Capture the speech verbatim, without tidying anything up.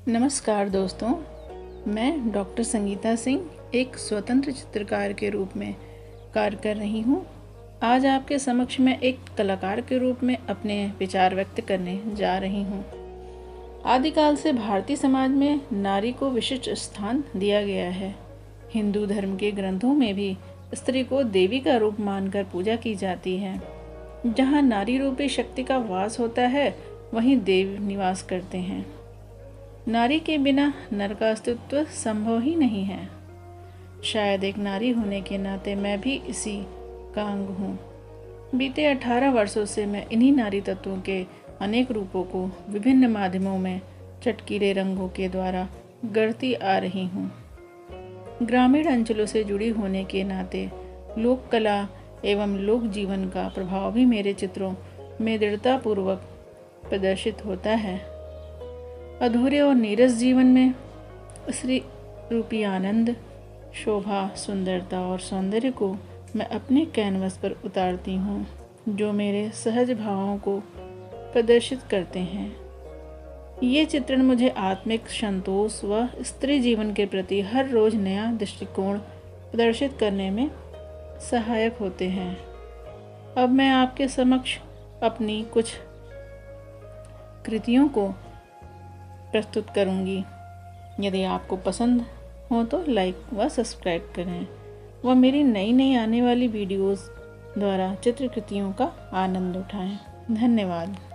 नमस्कार दोस्तों, मैं डॉक्टर संगीता सिंह एक स्वतंत्र चित्रकार के रूप में कार्य कर रही हूँ। आज आपके समक्ष मैं एक कलाकार के रूप में अपने विचार व्यक्त करने जा रही हूँ। आदिकाल से भारतीय समाज में नारी को विशिष्ट स्थान दिया गया है। हिंदू धर्म के ग्रंथों में भी स्त्री को देवी का रूप मानकर पूजा की जाती है। जहाँ नारी रूपी शक्ति का वास होता है, वहीं देव निवास करते हैं। नारी के बिना नर का अस्तित्व संभव ही नहीं है। शायद एक नारी होने के नाते मैं भी इसी का अंग हूँ। बीते अठारह वर्षों से मैं इन्हीं नारी तत्वों के अनेक रूपों को विभिन्न माध्यमों में चटकीले रंगों के द्वारा गढ़ती आ रही हूँ। ग्रामीण अंचलों से जुड़ी होने के नाते लोक कला एवं लोक जीवन का प्रभाव भी मेरे चित्रों में दृढ़तापूर्वक प्रदर्शित होता है। अधूरे और नीरस जीवन में स्त्री रूपी आनंद, शोभा, सुंदरता और सौंदर्य को मैं अपने कैनवस पर उतारती हूँ, जो मेरे सहज भावों को प्रदर्शित करते हैं। ये चित्रण मुझे आत्मिक संतोष व स्त्री जीवन के प्रति हर रोज नया दृष्टिकोण प्रदर्शित करने में सहायक होते हैं। अब मैं आपके समक्ष अपनी कुछ कृतियों को प्रस्तुत करूंगी। यदि आपको पसंद हो तो लाइक व सब्सक्राइब करें व मेरी नई नई आने वाली वीडियोस द्वारा चित्रकृतियों का आनंद उठाएं। धन्यवाद।